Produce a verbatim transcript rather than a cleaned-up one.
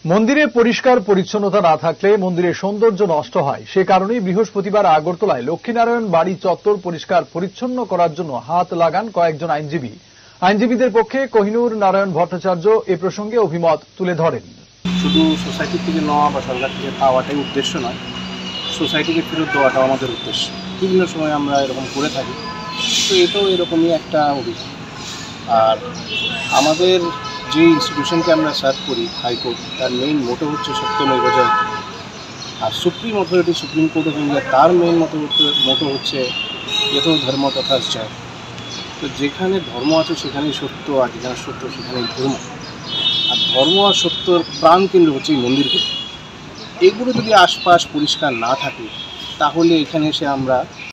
মন্দিরে পরিষ্কার পরিচ্ছন্নতা না থাকলে মন্দিরের সৌন্দর্য নষ্ট হয়। সে কারণেই বৃহস্পতিবার আগরতলায় লক্ষ্মীনারায়ণ বাড়ি চত্বর পরিষ্কার পরিচ্ছন্ন করার জন্য হাত লাগান কয়েকজন আইনজীবী। আইনজীবীদের পক্ষে কোহিনুর নারায়ণ ভট্টাচার্য এ প্রসঙ্গে অভিমত তুলে ধরেন। শুধু সোসাইটি থেকে নেওয়া বা সরকার থেকে পাওয়াটাই উদ্দেশ্য নয়, সোসাইটিকে ফেরত দেওয়াটাও আমাদের উদ্দেশ্য। বিভিন্ন সময় আমরা এরকম করে থাকি, তো এটাও এরকমই একটা অভিযান। আর আমাদের যে ইনস্টিটিউশনকে আমরা সার্ভ করি, হাইকোর্ট, তার মেইন মোটো হচ্ছে সত্যমেব জয়তে। আর supreme authority supreme court of India, তার মেইন মোটো মোটো হচ্ছে যত ধর্ম তথা জয়। তো যেখানে ধর্ম আছে সেখানেই সত্য, আর যেখানে সত্য সেখানেই ধর্ম। আর ধর্ম আর সত্যর প্রাণ কেন্দ্র হচ্ছে এই মন্দিরগুলো। এগুলো যদি আশপাশ পরিষ্কার না থাকে তাহলে এখানে এসে আমরা